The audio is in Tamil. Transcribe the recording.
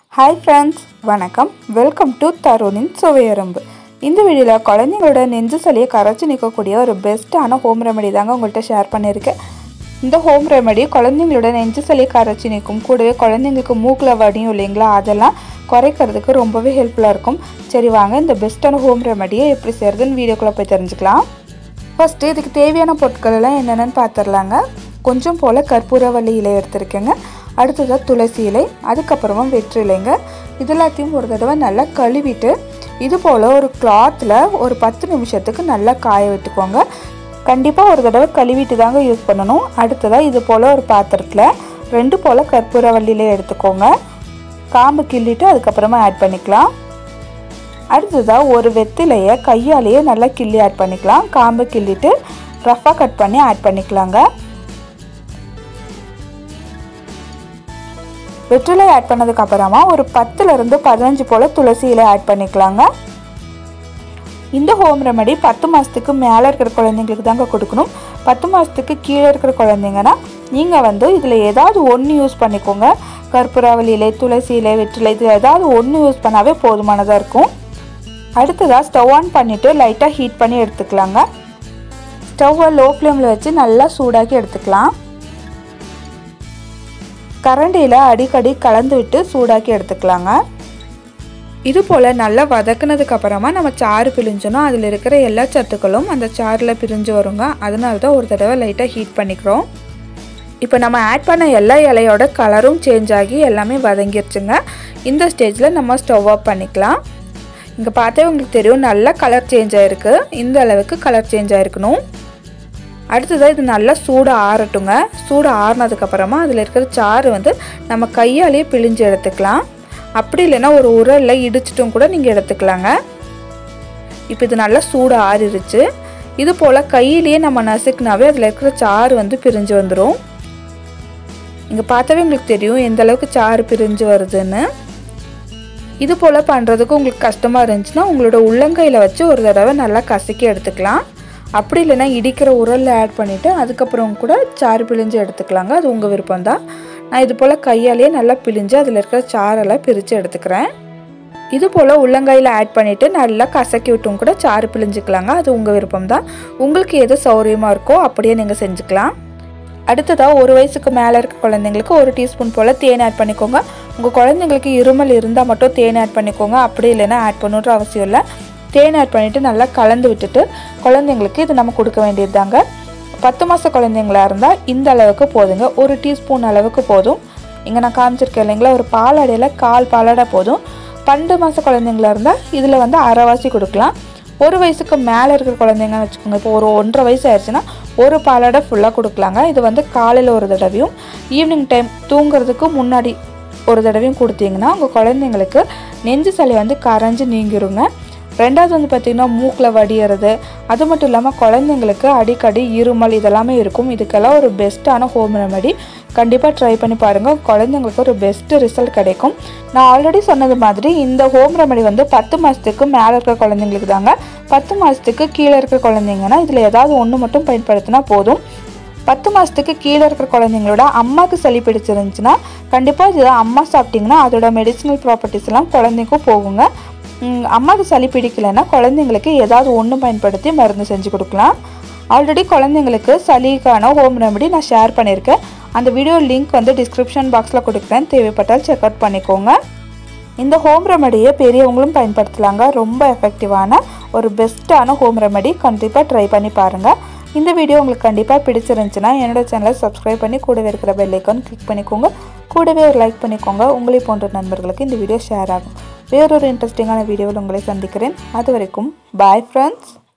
Hi friends, வணக்கம். வெல்கம் டு தருணின் சுவையரம்பு. இந்த வீடியோல குழந்தைகளோட நெஞ்சு சளியை கரைச்சி நிற்கக்கூடிய ஒரு பெஸ்ட்டான ஹோம் ரெமெடி தாங்க உங்கள்கிட்ட ஷேர் பண்ணியிருக்கேன். இந்த ஹோம் ரெமெடி குழந்தைங்களோட நெஞ்சு சளியை கரைச்சி நிற்கும். கூடவே குழந்தைங்களுக்கு மூக்கில் வடியும் இல்லைங்களா, அதெல்லாம் குறைக்கிறதுக்கு ரொம்பவே ஹெல்ப்ஃபுல்லாக இருக்கும். சரி வாங்க இந்த பெஸ்ட்டான ஹோம் ரெமெடியை எப்படி செய்கிறதுன்னு வீடியோக்குள்ளே போய் தெரிஞ்சுக்கலாம். ஃபஸ்ட்டு இதுக்கு தேவையான பொருட்கள் எல்லாம் என்னென்னு பார்த்துடலாங்க. கொஞ்சம் போல் கற்பூரவள்ளி இலை எடுத்துருக்கேங்க. அடுத்ததாக துளசி இலை, அதுக்கப்புறமா வெற்றிலைங்க. இது எல்லாத்தையும் ஒரு தடவை நல்லா கழுவிட்டு இது போல் ஒரு கிளாத்தில் ஒரு 10 நிமிஷத்துக்கு நல்லா காய விட்டுக்கோங்க. கண்டிப்பாக ஒரு தடவை கழுவிட்டு தாங்க யூஸ் பண்ணணும். அடுத்ததாக இது போல் ஒரு பாத்திரத்தில் 2 போல் கற்பூரவள்ளி இலை எடுத்துக்கோங்க. காம்பு கிள்ளிட்டு அதுக்கப்புறமா ஆட் பண்ணிக்கலாம். அடுத்ததாக ஒரு வெற்றிலையை கையாலேயே நல்லா கிள்ளி ஆட் பண்ணிக்கலாம். காம்பு கிள்ளிட்டு ரஃப்பாக கட் பண்ணி ஆட் பண்ணிக்கலாங்க. வெற்றிலை ஆட் பண்ணதுக்கு அப்புறமா ஒரு 10லிருந்து 15 போல் துளசி இலை ஆட் பண்ணிக்கலாங்க. இந்த ஹோம் ரெமெடி 10 மாதத்துக்கு மேலே இருக்கிற குழந்தைங்களுக்கு தாங்க கொடுக்கணும். 10 மாதத்துக்கு கீழே இருக்கிற குழந்தைங்கன்னா நீங்கள் இதில் ஏதாவது ஒன்று யூஸ் பண்ணிக்கோங்க. கற்பூரவள்ளி இலை, துளசி இலை, வெற்றிலை, இது ஏதாவது ஒன்று யூஸ் பண்ணாவே போதுமானதாக இருக்கும். அடுத்ததாக ஸ்டவ் ஆன் பண்ணிவிட்டு லைட்டாக ஹீட் பண்ணி எடுத்துக்கலாங்க. ஸ்டவ்வை லோ ஃப்ளேமில் வச்சு நல்லா சூடாக்கி எடுத்துக்கலாம். கரண்டியில் அடிக்கடி கலந்து விட்டு சூடாக்கி எடுத்துக்கலாங்க. இது போல் நல்லா வதக்குனதுக்கு அப்புறமா நம்ம சாறு பிழிஞ்சோன்னா அதில் இருக்கிற எல்லா சத்துக்களும் அந்த சாறில் பிரிஞ்சு வருங்க. அதனால தான் ஒரு தடவை லைட்டாக ஹீட் பண்ணிக்கிறோம். இப்போ நம்ம ஆட் பண்ண எல்லா இலையோட கலரும் சேஞ்ச் ஆகி எல்லாமே வதங்கிருச்சுங்க. இந்த ஸ்டேஜில் நம்ம ஸ்டவ் ஆஃப் பண்ணிக்கலாம். இங்கே பார்த்தே உங்களுக்கு தெரியும், நல்லா கலர் சேஞ்ச் ஆகிருக்கு. இந்த அளவுக்கு கலர் சேஞ்ச் ஆகிருக்கணும். அடுத்ததாக இது நல்லா சூடு ஆறட்டுங்க. சூடு ஆறினதுக்கப்புறமா அதில் இருக்கிற சாறு நம்ம கையாலேயே பிழிஞ்சு எடுத்துக்கலாம். அப்படி இல்லைன்னா ஒரு உரலில் இடிச்சிட்டும் கூட நீங்கள் எடுத்துக்கலாங்க. இப்போ இது நல்லா சூடு ஆறிடுச்சு. இது போல் கையிலேயே நம்ம நசுக்குனாவே அதில் இருக்கிற சாறு பிரிஞ்சு வந்துடும். இங்கே பார்த்தாவே உங்களுக்கு தெரியும் எந்த அளவுக்கு சாறு பிரிஞ்சு வருதுன்னு. இது போல் பண்ணுறதுக்கு உங்களுக்கு கஷ்டமாக இருந்துச்சுன்னா உங்களோட உள்ளங்கையில் வச்சு ஒரு தடவை நல்லா கசக்கி எடுத்துக்கலாம். அப்படி இல்லைன்னா இடிக்கிற உரலில் ஆட் பண்ணிவிட்டு அதுக்கப்புறம் கூட சாறு பிழிஞ்சு எடுத்துக்கலாங்க. அது உங்கள் விருப்பம் தான். நான் இது போல் கையாலேயே நல்லா பிழிஞ்சு அதில் இருக்கிற சாரெல்லாம் பிரித்து எடுத்துக்கிறேன். இது போல் உள்ளங்கையில் ஆட் பண்ணிவிட்டு நல்லா கசக்கி விட்டும் கூட சாறு பிழிஞ்சிக்கலாங்க. அது உங்கள் விருப்பம் தான். உங்களுக்கு எது சௌகரியமாக இருக்கோ அப்படியே நீங்கள் செஞ்சுக்கலாம். அடுத்ததாக 1 வயசுக்கு மேலே இருக்க குழந்தைங்களுக்கு 1 டீஸ்பூன் போல் தேன் ஆட் பண்ணிக்கோங்க. உங்கள் குழந்தைங்களுக்கு இருமல் இருந்தால் மட்டும் தேன் ஆட் பண்ணிக்கோங்க. அப்படி இல்லைன்னா ஆட் பண்ணுன்ற அவசியம் இல்லை. தேன் ஆட் பண்ணிவிட்டு நல்லா கலந்து விட்டுட்டு குழந்தைங்களுக்கு இது நம்ம கொடுக்க வேண்டியது தாங்க. 10 மாத குழந்தைங்களா இருந்தால் இந்த அளவுக்கு போதுங்க. 1 டீஸ்பூன் அளவுக்கு போதும். இங்கே நான் காமிச்சிருக்கேன் இல்லைங்களா, ஒரு பாலாடையில் 1/4 பாலாடை போதும். 12 மாத குழந்தைங்களா இருந்தால் இதில் அரைவாசி கொடுக்கலாம். 1 வயசுக்கு மேலே இருக்கிற குழந்தைங்கன்னு வச்சுக்கோங்க. இப்போ ஒரு 1.5 வயசு ஆயிடுச்சுன்னா 1 பாலாடை ஃபுல்லாக கொடுக்கலாங்க. இது காலையில் ஒரு தடவையும் ஈவினிங் டைம் தூங்குறதுக்கு முன்னாடி ஒரு தடவையும் கொடுத்தீங்கன்னா உங்கள் குழந்தைங்களுக்கு நெஞ்சு சளி கரைஞ்சி நீங்கிருங்க. ரெண்டாவது பார்த்திங்கன்னா மூக்கில் வடிகிறது, அது மட்டும் இல்லாமல் குழந்தைங்களுக்கு அடிக்கடி இருமல் இதெல்லாமே இருக்கும். இதுக்கெல்லாம் ஒரு பெஸ்ட்டான ஹோம் ரெமெடி. கண்டிப்பாக ட்ரை பண்ணி பாருங்கள். குழந்தைங்களுக்கு ஒரு பெஸ்ட்டு ரிசல்ட் கிடைக்கும். நான் ஆல்ரெடி சொன்னது மாதிரி இந்த ஹோம் ரெமெடி 10 மாதத்துக்கு மேலே இருக்கிற குழந்தைங்களுக்கு தாங்க. 10 மாதத்துக்கு கீழே இருக்கிற குழந்தைங்கன்னா இதில் ஏதாவது ஒன்று மட்டும் பயன்படுத்தினா போதும். 10 மாதத்துக்கு கீழே இருக்கிற குழந்தைங்களோட அம்மாவுக்கு சளி பிடிச்சிருந்துச்சுன்னா கண்டிப்பாக இது அம்மா சாப்பிட்டிங்கன்னா அதோட மெடிசினல் ப்ராப்பர்ட்டிஸ் எல்லாம் குழந்தைக்கும் போகுங்க. அம்மாவுக்கு சளி பிடிக்கலைன்னா குழந்தைங்களுக்கு ஏதாவது ஒன்று பயன்படுத்தி மருந்து செஞ்சு கொடுக்கலாம். ஆல்ரெடி குழந்தைங்களுக்கு சளிக்கான ஹோம் ரெமெடி நான் ஷேர் பண்ணியிருக்கேன். அந்த வீடியோ லிங்க் டிஸ்கிரிப்ஷன் பாக்ஸில் கொடுக்குறேன். தேவைப்பட்டால் செக் அவுட் பண்ணிக்கோங்க. இந்த ஹோம் ரெமெடியை பெரியவங்களும் பயன்படுத்தலாங்க. ரொம்ப எஃபெக்டிவான ஒரு பெஸ்ட்டான ஹோம் ரெமெடி. கண்டிப்பாக ட்ரை பண்ணி பாருங்கள். இந்த வீடியோ உங்களுக்கு கண்டிப்பாக பிடிச்சிருந்துச்சுன்னா என்னோட சேனலை சப்ஸ்கிரைப் பண்ணி கூடவே இருக்கிற பெல் ஐக்கான் கிளிக் பண்ணிக்கோங்க. கூடவே ஒரு லைக் பண்ணிக்கோங்க. உங்களை போன்ற நண்பர்களுக்கு இந்த வீடியோ ஷேர் ஆகும். வேறொரு இன்ட்ரெஸ்டிங்கான வீடியோவில் உங்களை சந்திக்கிறேன். அது வரைக்கும் பாய் ஃப்ரெண்ட்ஸ்.